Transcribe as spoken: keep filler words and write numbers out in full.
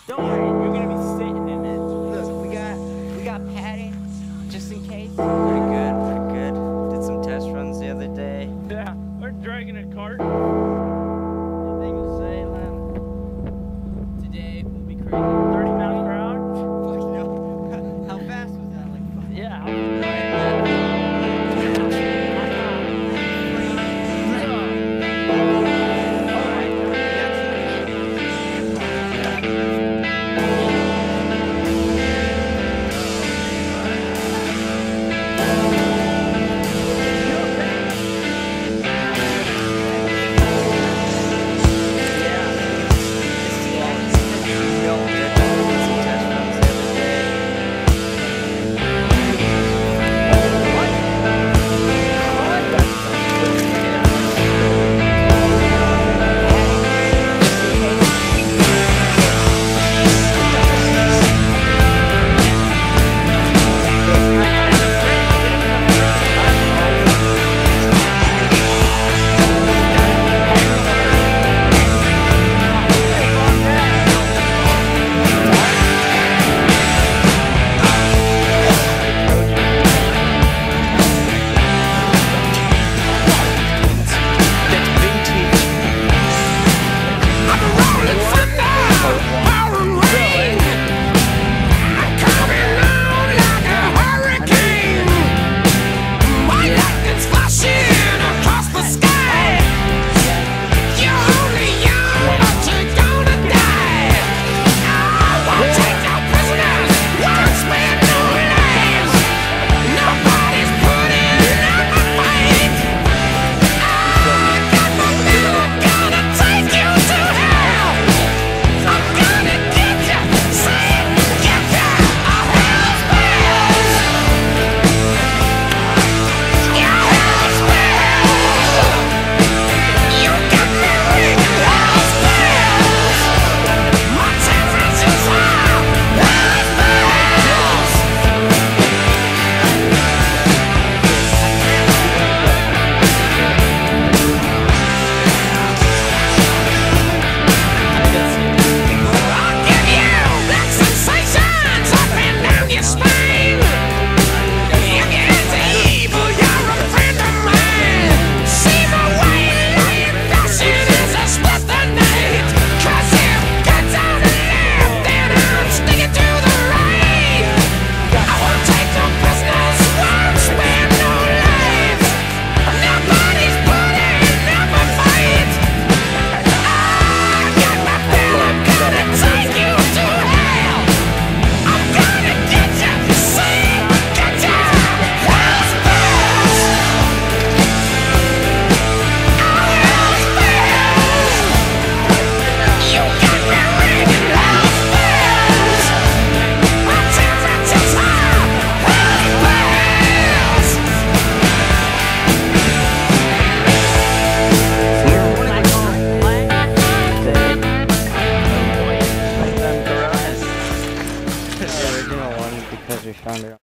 Don't worry, you're gonna be sitting in it. Look, we got we got padding just in case. Pretty good, pretty good. Did some test runs the other day. Yeah, we're dragging a cart. Anything to say, Len? Today will be crazy. thirty miles per hour? Fuck no. How fast was that? Like, Yeah. The original one because we found it.